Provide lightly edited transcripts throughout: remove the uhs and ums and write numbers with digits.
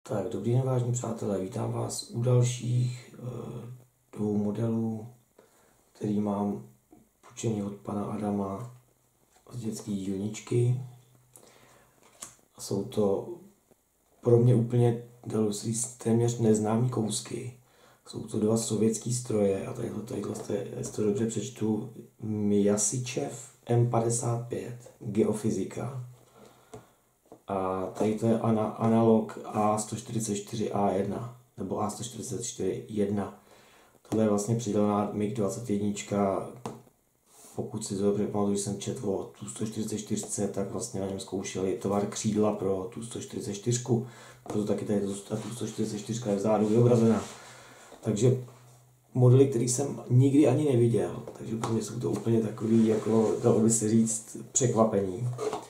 Tak, dobrý den, vážení přátelé, vítám vás u dalších dvou modelů, který mám půjčený od pana Adama z dětské dílničky. Jsou to pro mě úplně, dalo se říct, téměř neznámý kousky. Jsou to dva sovětský stroje a tadyhle jestli to dobře přečtu, Myasichev M55 Geofyzika. A tady to je analog A144A1 nebo A144-1. Tohle je vlastně přidělená MiG-21. Pokud si to dobře pamatuju, když jsem četl o tu 144, tak vlastně na něm zkoušeli tvar křídla pro tu 144. Proto taky tady ta 144 je vzadu vyobrazená. Takže modely, který jsem nikdy ani neviděl, takže pro mě jsou to úplně takový, jako dalo by se říct, překvapení.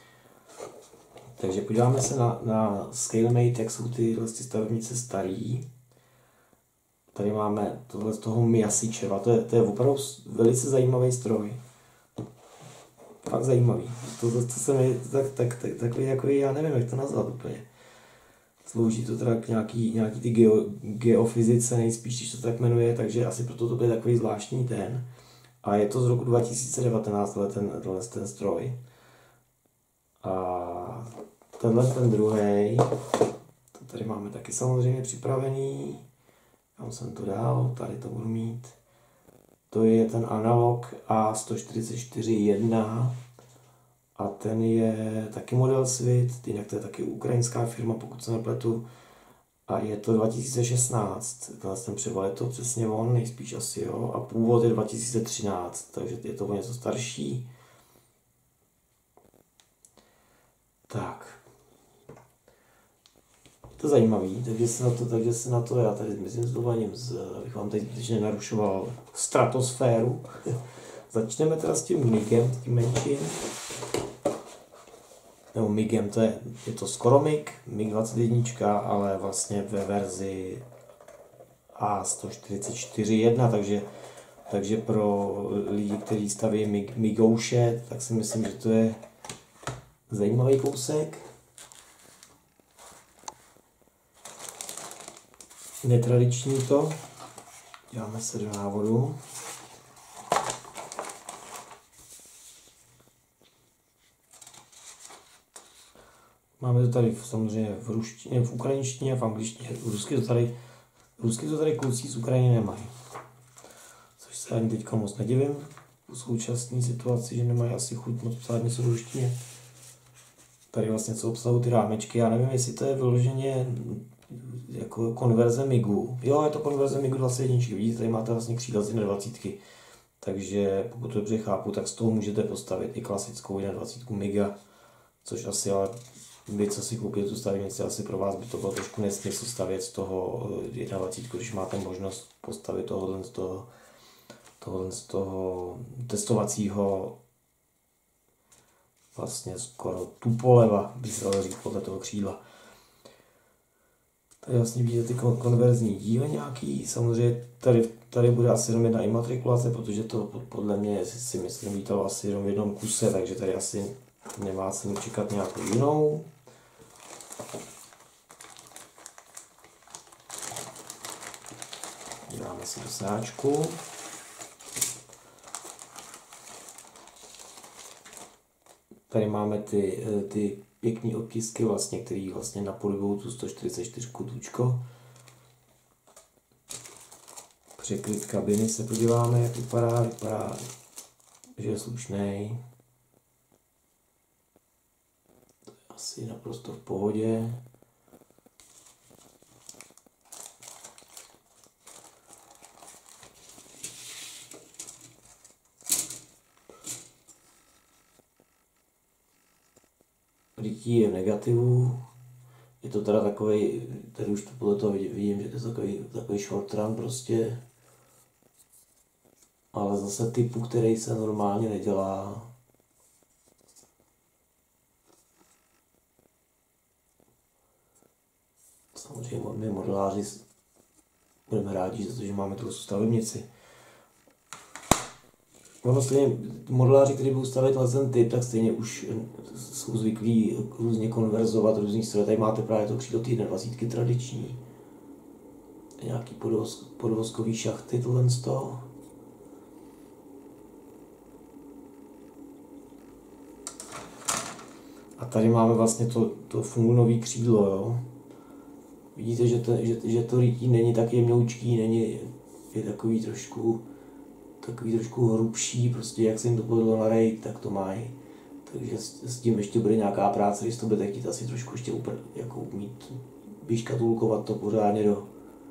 Takže podíváme se na ScaleMate, jak jsou ty stavebnice starý. Tady máme tohle z toho Myasicheva, to je opravdu velice zajímavý stroj. Fakt zajímavý. To se mi takový, jako já nevím, jak to nazvat úplně. Slouží to teda k nějaký ty geofyzice nejspíš, když to tak jmenuje, takže asi proto to bude takový zvláštní ten. A je to z roku 2019, ten stroj. A tenhle ten druhý, to tady máme taky samozřejmě připravený. Kam jsem to dal, tady to budu mít. To je ten analog A144-1 a ten je taky model Svit, jinak to je taky ukrajinská firma, pokud se nepletu. A je to 2016, ten převal je to přesně on, nejspíš asi jo, a původ je 2013, takže je to o něco starší. Tak. To je zajímavý, takže se na to já tady myslím s dovolením, abych vám teď zbytečně narušoval stratosféru. Začneme teda s tím MIGem, tím menším. Nebo MIGem, je to skoro MIG, MiG-21, ale vlastně ve verzi A144-1, takže pro lidi, kteří staví MIGouše, tak si myslím, že to je zajímavý kousek. Netradiční to. Děláme se do návodu. Máme to tady samozřejmě v ruštině, v ukrajinštině, v angličtině, rusky to tady kluci z Ukrajiny nemají. Což se ani teďka moc nedivím v současné situaci, že nemají asi chuť moc psát něco v ruštině. Tady vlastně co obsahují ty rámečky, já nevím, jestli to je vyloženě jako konverze MIGu. Jo, je to konverze MIGu 21. Vidíte, tady máte vlastně křídla z 21. Takže pokud to dobře chápu, tak z toho můžete postavit i klasickou 21 MIGa, což asi ale vy, co si koupíte tu stavebnici, asi pro vás by to bylo trošku nesmysl stavět z toho 21, když máte možnost postavit tohohle z toho testovacího vlastně skoro tupoleva, by se dalo říct podle toho křídla. Tady vlastně vidíte ty konverzní díly nějaký, samozřejmě tady bude asi jenom jedna imatrikulace, protože to podle mě si myslím vítalo asi jenom v jednom kuse, takže tady asi nemá cenu čekat nějakou jinou. Děláme si do sáčku. Tady máme ty pěkné otisky, vlastně, které vlastně napodobují tu 144 tučko. Překryt kabiny se podíváme, jak vypadá, že je slušnej. To je asi naprosto v pohodě. Rytí je v negativu, je to teda takový, tady už to podle toho vidím, že to je takový short run prostě, ale zase typu, který se normálně nedělá. Samozřejmě my modeláři budeme rádi za to, že máme tu stavebnici. Ono stejně, modeláři, kteří budou stavět ten typ, tak stejně už jsou zvyklí různě konverzovat různých strojů. Tady máte právě to křídlo té 21 tradiční. Nějaký podvozkový šachty, tohle z toho. A tady máme vlastně to fungunový křídlo, jo. Vidíte, že to rytí není tak jemňoučký, je takový trošku hrubší, prostě jak se jim to povedlo na raid, tak to mají. Takže s tím ještě bude nějaká práce, když to budete chtít asi trošku ještě jako mít, vyškatulkovat to pořádně do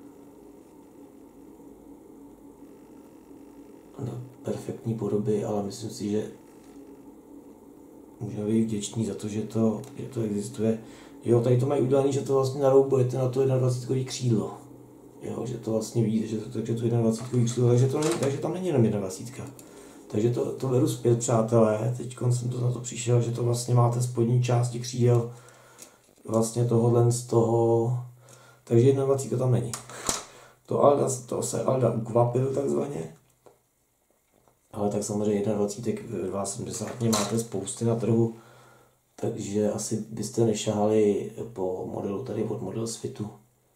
perfektní podoby, ale myslím si, že můžeme být vděční za to, že to existuje. Jo, tady to mají udělané, že to vlastně naroubujete na to 21 křídlo. Jo, že to vlastně vidíte, že to 21 křídlo, takže tam není jenom 21. Takže to beru zpět, přátelé. Teď jsem to na to přišel, že to vlastně máte spodní části křídel vlastně tohohle z toho, takže 21 tam není. To se Alda ukvapil takzvaně. Ale tak samozřejmě 21 72 máte spousty na trhu, takže asi byste nešahali po modelu tady od Model Sfitu.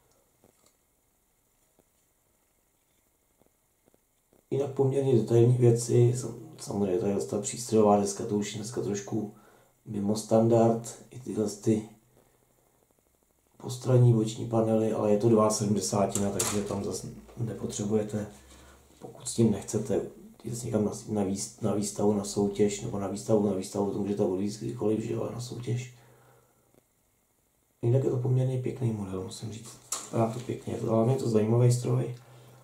Jinak poměrně detailní věci, samozřejmě tady ta přístrojová deska, to už je dneska trošku mimo standard, i tyhle ty postranní boční panely, ale je to 2,70, takže tam zase nepotřebujete, pokud s tím nechcete jít někam na výstavu, na soutěž, nebo na výstavu, to můžete odvíct kdykoliv, že jo, na soutěž. Jinak je to poměrně pěkný model, musím říct. Vypadá to pěkně, hlavně je to zajímavý stroj.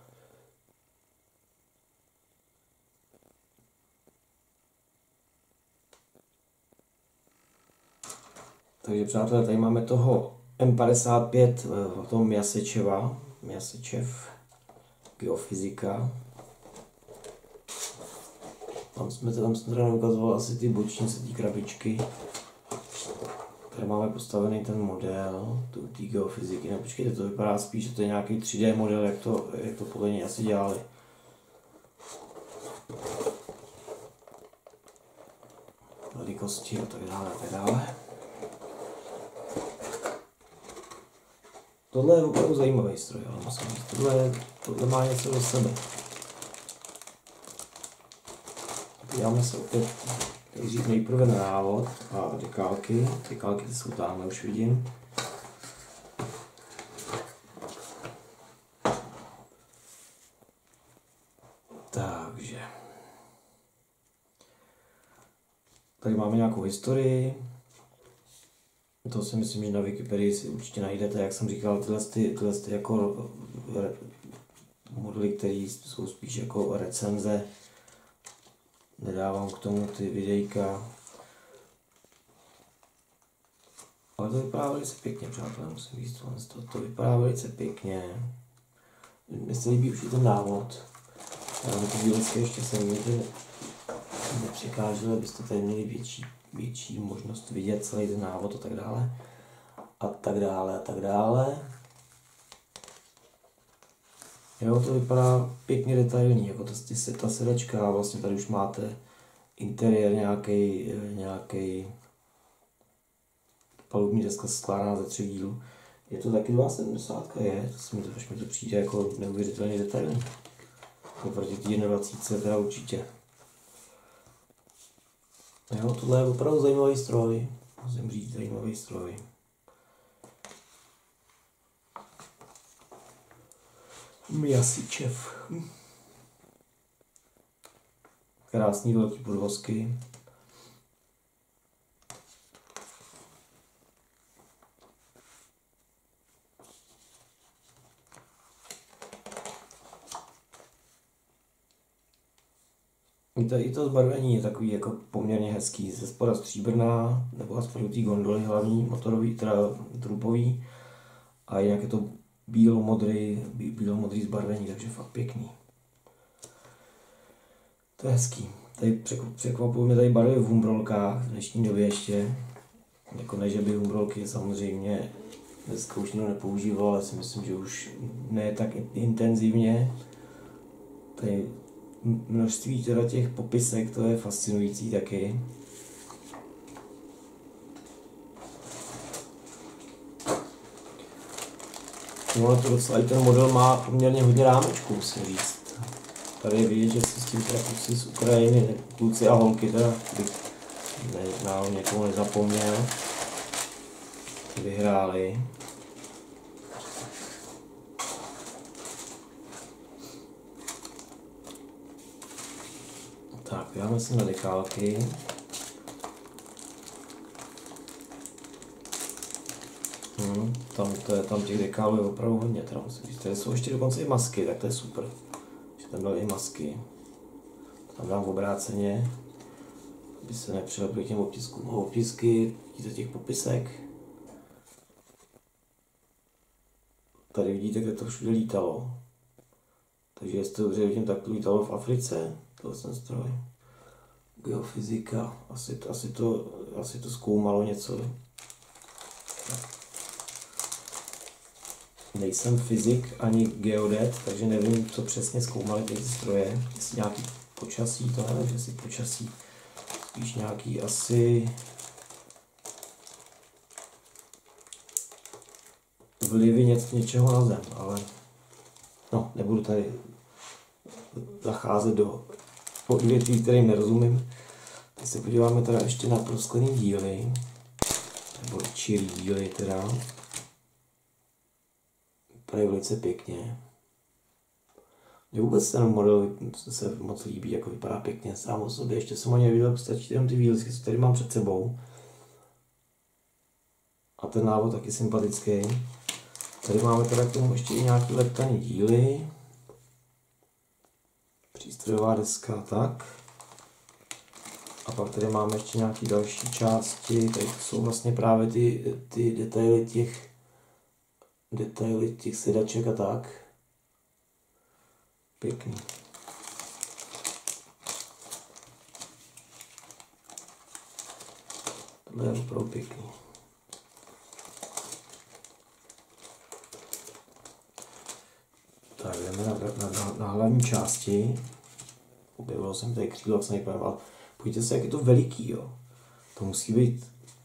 Takže přátelé, tady máme toho M55, toho Miasečev geofyzika. Tam jsme teda ukazoval asi ty bočnice, ty krabičky. Tady máme postavený ten model, ty geofyziky. No počkejte, to vypadá spíš, že to je nějaký 3D model, jak to podle něj asi dělali. Velikosti a tak dále, a tak dále. Tohle je opravdu zajímavý stroj, ale musím říct, tohle má něco do sebe. Podíváme se opět nejdřív nejprve na návod a dekálky. Dekálky jsou tamhle, už vidím. Takže tady máme nějakou historii. To si myslím, že na Wikipedii si určitě najdete, jak jsem říkal, tyhle jako modely, které jsou spíš jako recenze. Nedávám k tomu ty videjka. Ale to vypadá velice pěkně, přátelé, musím říct, to vypadá velice pěkně. Mně se líbí už i ten návod. Ale ty výlezky ještě jsem nikdy nepřekážel, abyste tady měli větší možnost vidět celý ten návod a tak dále. A tak dále, a tak dále. Jo, to vypadá pěkně detailní, jako ta sedačka, vlastně tady už máte interiér nějaký palubní deska skládaná ze 3 dílů. Je to taky 2,70, až mi to přijde jako neuvěřitelně detailní. Oproti té 21 teda určitě. Jo, tohle je opravdu zajímavý stroj, musím říct, zajímavý stroj. Miasečev. Krásný velký podvozky. I to zbarvení je takový jako poměrně hezký, ze spoda stříbrná, nebo aspoň u té gondoly hlavní, motorový, teda trupový. A jinak je to bílomodrý zbarvení, takže fakt pěkný. To je hezký. Tady překvapují mě tady barvy v humbrolkách v dnešní době ještě. Jako ne, že by humbrolky samozřejmě dneska už nikdo nepoužíval, ale si myslím, že už ne tak intenzivně. Tady množství teda těch popisek, to je fascinující taky. No, to docela i ten model má poměrně hodně rámečků, musím říct. Tady je vidět, že si s tím teda kluci z Ukrajiny, kluci a holky teda, náhodou někoho nezapomněl, vyhráli. Tak, dáme si na dekálky. Tam těch dekálů je opravdu hodně, teda musím říct. Tady jsou ještě dokonce i masky, tak to je super. Že tam byly i masky. Tam dám obráceně, aby se nepřilepily k těm otiskům. Otisky, vidíte těch popisek. Tady vidíte, kde to všude lítalo. Takže jestli dobře vidím, tak to lítalo v Africe, tohle ten stroj. Geofyzika, asi to zkoumalo něco. Nejsem fyzik ani geodet, takže nevím, co přesně zkoumali ty stroje. Jestli nějaký počasí, to nevím, jestli počasí. Spíš nějaký asi vlivy něčeho na zem, ale no, nebudu tady zacházet do odvětví, kterým nerozumím. Teď se podíváme teda ještě na prosklený díly, nebo čirý díly teda. Vypadají velice pěkně. Mně vůbec ten model se moc líbí, jako vypadá pěkně sám o sobě. Ještě jsem o něj viděl, stačí jenom ty výlisky, co tady mám před sebou. A ten návod taky sympatický. Tady máme teda k tomu ještě i nějaký leptaný díly. Přístrojová deska, tak. A pak tady máme ještě nějaké další části. Tady jsou vlastně právě ty detaily těch sedaček a tak. Pěkný. Tohle je opravdu pěkný. Tak jdeme na hlavní části. Objevil jsem tady křídlo, jak se nejprve, ale pojďte se, jak je to veliký, jo. To musí být.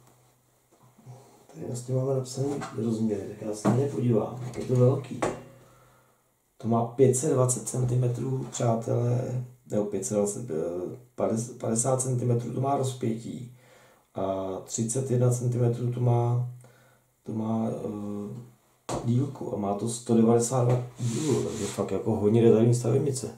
Tady vlastně máme napsaný rozměry, tak já se na ně podívám, jak je to velký. To má 520 cm, přátelé, nebo 50 cm to má rozpětí a 31 cm to má dílku a má to 192 dílů, takže fakt jako hodně detailní stavebnice.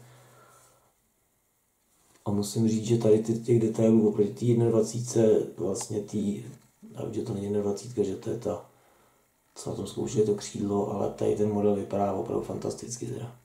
A musím říct, že tady těch detailů oproti té 21, vlastně že to není 21, že to je ta, co na tom zkoušeli to křídlo, ale tady ten model vypadá opravdu fantasticky teda.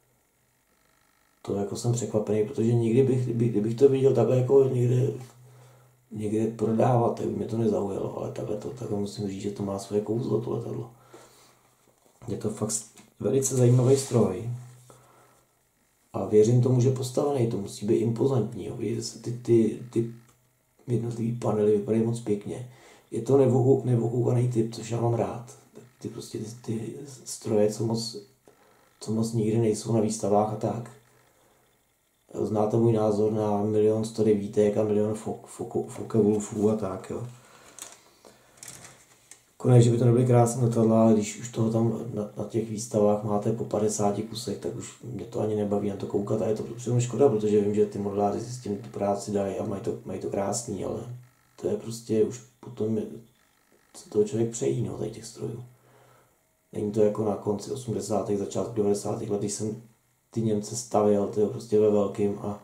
To jako jsem překvapený, protože nikdy kdybych to viděl takhle jako někde prodávat, tak by mě to nezaujalo, ale takhle musím říct, že to má svoje kouzlo, to letadlo. Je to fakt velice zajímavý stroj. A věřím tomu, že postavený, to musí být impozantní. Jo. Vidíte se, ty jednotlivý panely vypadají moc pěkně. Je to nevokoukaný typ, což já mám rád. Ty stroje, co moc nikdy nejsou na výstavách a tak. Znáte můj názor na 1 109 a 1 000 Focke-Wulfů a tak. Jo. Konec, že by to nebyly krásné letadla, ale když už toho tam na těch výstavách máte po 50 kusech, tak už mě to ani nebaví na to koukat a je to přímo škoda, protože vím, že ty modeláři si s tím tu práci dají a mají to krásný, ale to je prostě už potom se toho člověk přejí, no, tady těch strojů. Není to jako na konci 80. začátku 90. let, když jsem ty Němce stavěl, to je prostě ve velkým a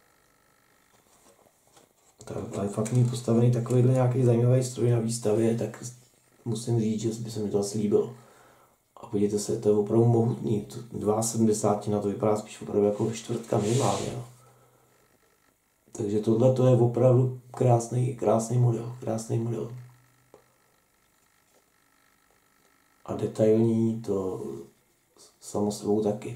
ale fakt mít postavený takovýhle nějaký zajímavý stroj na výstavě, tak musím říct, že by se mi to asi líbilo. A podívejte se, to je opravdu mohutný. 2,70 na to vypadá spíš opravdu jako čtvrtka minimálně. No. Takže tohle to je opravdu krásný model. A detailní to samo sebou taky.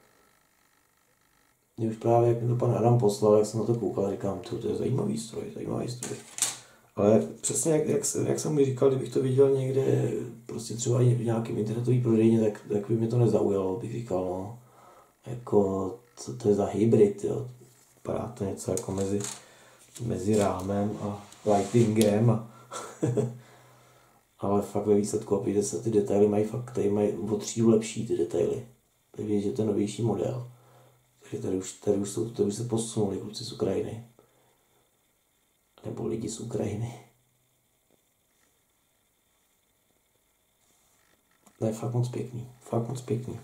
Mě už právě, jak mi to pan Adam poslal, jak jsem na to koukal, říkám, to je zajímavý stroj. Ale přesně jak jsem mi říkal, kdybych to viděl někde, prostě třeba v nějakém internetový prodejně, tak by mě to nezaujalo, bych říkal, no, jako co to je za hybrid, jo. Vypadá to něco jako mezi rámem a lightingem. Ale fakt ve výsledku, opět se ty detaily mají fakt, tady mají o třídu lepší ty detaily. Tak vidět, že to je novější model. Takže tady už se posunuli kluci z Ukrajiny. Nebo lidi z Ukrajiny. To je fakt moc pěkný. Fakt moc pěkný.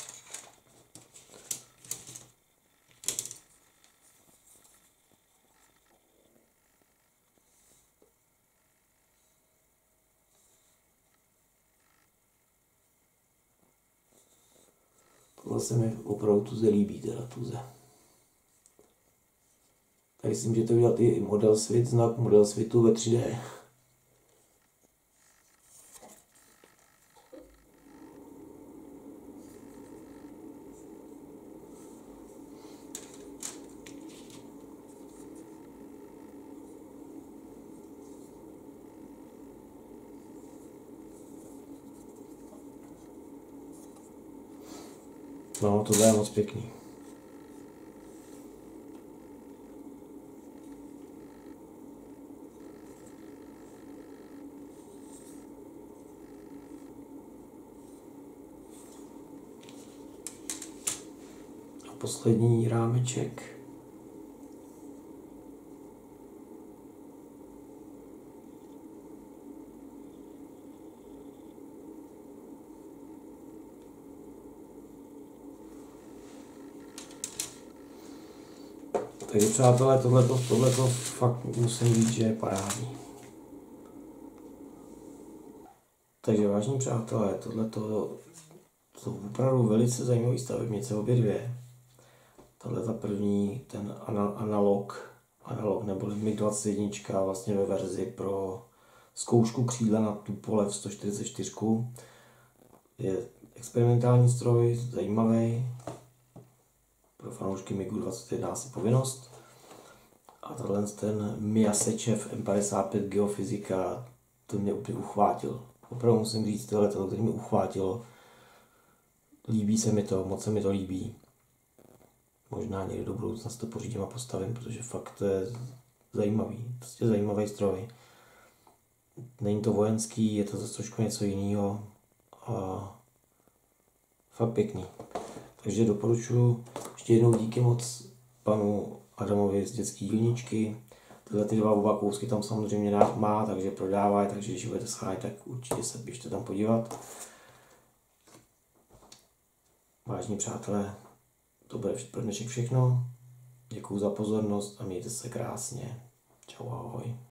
Tohle se mi opravdu tuze líbí, teda tuze. Tak myslím, že to udělat i model svit, znak model svitu ve 3D. No, tohle je moc pěkný. A poslední rámeček. Takže přátelé, tohleto fakt musím říct, že je parádní. Takže vážení přátelé, tohleto jsou opravdu velice zajímavý stavebnice, obě dvě. Tahle ta první, ten analog neboli MiG-21 vlastně ve verzi pro zkoušku křídla na Tupolev 144. Je experimentální stroj, zajímavý. Pro fanoušky MiGu-21 asi povinnost. A tenhle ten Miasechev M55 geofyzika, to mě úplně uchvátil. Opravdu musím říct, tohle mě uchvátilo. Líbí se mi to, moc se mi to líbí. Možná někdy do budoucna si to pořídím a postavím, protože fakt to je zajímavý. Prostě zajímavý stroj. Není to vojenský, je to zase trošku něco jiného. A fakt pěkný. Takže doporučuji. Ještě jednou díky moc panu Adamovi z dětské dílničky. Tyhle ty oba kousky tam samozřejmě má, takže prodává, takže když budete schánět, tak určitě se běžte tam podívat. Vážení přátelé, to bude pro dnešek všechno. Děkuju za pozornost a mějte se krásně. Čau, ahoj.